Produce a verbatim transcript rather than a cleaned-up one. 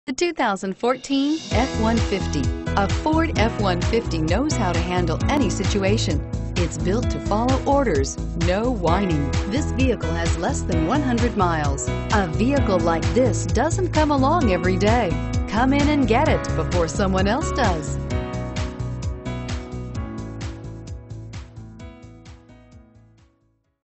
The two thousand fourteen F one fifty. A Ford F one fifty knows how to handle any situation. It's built to follow orders, no whining. This vehicle has less than one hundred miles. A vehicle like this doesn't come along every day. Come in and get it before someone else does.